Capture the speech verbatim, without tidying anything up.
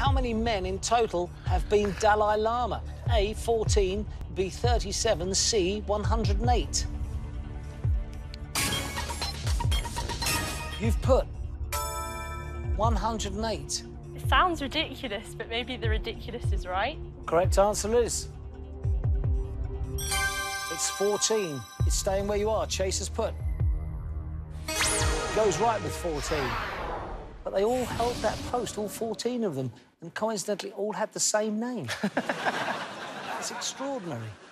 How many men in total have been Dalai Lama? A, fourteen, B, thirty-seven, C, one hundred and eight. You've put one hundred and eight. It sounds ridiculous, but maybe the ridiculous is right. Correct answer is... it's fourteen. It's staying where you are. Chase has put. Goes right with fourteen. But they all held that post, all fourteen of them, and coincidentally all had the same name. It's extraordinary.